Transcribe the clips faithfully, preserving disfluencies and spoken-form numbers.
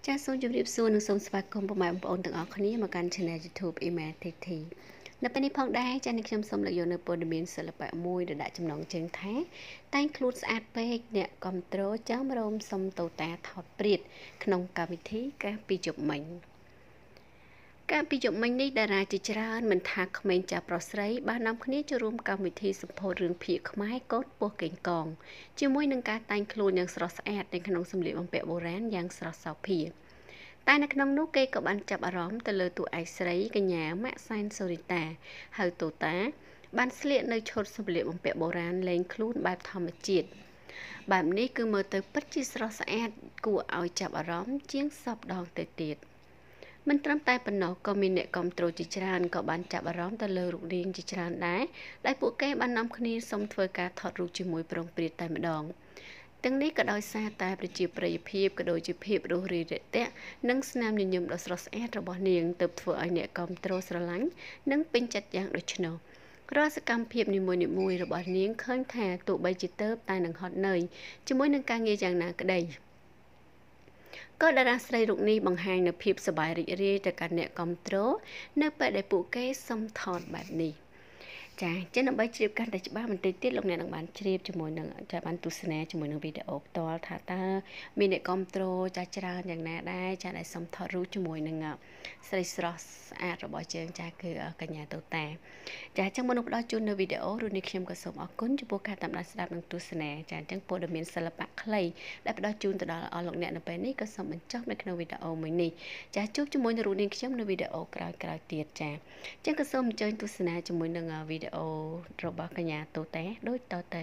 ចាសសូមជម្រាបសួរនិងសូមស្វាគមន៍ពុកម៉ែបងប្អូនទាំងអស់គ្នាមកកាន់ Channel YouTube Email ធីធីនៅពេលនេះផងដែរចា៎នេះខ្ញុំសូមលើកយកនៅព័ត៌មានសិល្បៈមួយដែលដាក់ចំណងជើងថាតែងខ្លួនស្អាតពេកអ្នកគ្រប់គ្រងចាំរោមសុំតូតាថតព្រាតក្នុងកម្មវិធីការពីជប់មិញការពីជប់មិញនេះតារាជាច្រើនមិនថាក្មេងចាស់ប្រុសស្រីបាននាំគ្នាចូលរួមកម្មវិធីសម្ពោធរឿងភាគខ្មែរកូនពោះកេងកងជាមួយនឹងការតែងខ្លួនយ៉ាងស្រស់ស្អាតនៅក្នុងសម្លៀកបំពាក់បុរាណយ៉ាងស្រស់សោភាតែនៅក្នុងនោះគេក៏បានចាប់អារម្មណ៍ទៅលើតួឯកស្រីកញ្ញាម៉ាក់សែនសូរីតាហៅតូតាបានស្លៀកនៅឈុតសម្លៀកបំពាក់បុរាណលែងខ្លួនបែបធម្មជាតិបែបនេះគឺមើលទៅពិតជាស្រស់ស្អាតគួរឲ្យចាប់អារម្មណ៍ជាងសពដងទៅទៀតមិនត្រឹមតែប៉ុណ្ណោះក៏មានអ្នកគាំទ្រជាច្រើនក៏បានចាប់អារម្មណ៍ទៅលើរូបរាងជាច្រើនដែរដែលពួកគេបាននាំគ្នាសុំធ្វើការថតរូបជាមួយប្រុងព្រាតតែម្ដងទាំងនេះក៏ដោយសារតែប្រជាប្រិយភាពក៏ដូចជាភាពរស់រាយរាក់ទាក់និងស្នាមញញឹមដ៏ស្រស់ស្អាតរបស់នាងទើបធ្វើឲ្យអ្នកគាំទ្រស្រឡាញ់និងពេញចិត្តយ៉ាងដូច្នោះរាល់សកម្មភាពនីមួយៗរបស់នាងឃើញថាទោះបីជាទៅតែនឹងហត់នឿយជាមួយនឹងការងារយ៉ាងណាក្តីក៏តារាស្រីរូបនេះបង្ហាញនូវភាពសប្បាយរីករាយទៅកាន់អ្នកគាំទ្រនៅពេលដែលពួកគេសុំថតបែបនេះចាចឹងដើម្បីជ្រាបកាន់តែច្បាស់បន្តិចទៀតលោកអ្នកនឹងបានជ្រាបជាមួយនឹងចាបានទស្សនាជាមួយនឹងវីដេអូផ្ទាល់ថាតើមានអ្នកគាំទ្រចាច្រើនយ៉ាងណាដែរចាដែលសុំថតរូបជាមួយនឹងស្រីស្រស់ស្អាតរបស់យើងចាគឺកញ្ញាតូតាចាចឹងមុននឹងផ្ដល់ជូននៅវីដេអូរូបនេះខ្ញុំក៏សូមអរគុណចំពោះការតាមដានស្ដាប់និងទស្សនាចាចឹងព័ត៌មានសិល្បៈខ្លីដែលផ្ដល់ជូនទៅដល់អស់លោកអ្នកនៅពេលនេះក៏សូមបញ្ចប់នៅក្នុងវីដេអូមួយនេះចាជួបជាមួយនឹងរូបនេះខ្ញុំនៅវីដេអូក្រោយៗទៀតចាចឹងក៏សូមអញ្ជើញទស្សនាជាមួយនឹងវីដេអូរបស់កញ្ញាតូតាដូចតទៅ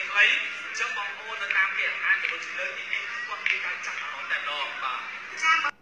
ចាំបងប្អូននៅតាមគេអានទៅលើទីនេះគាត់មានការចាប់អារម្មណ៍តែម្ដងបាទ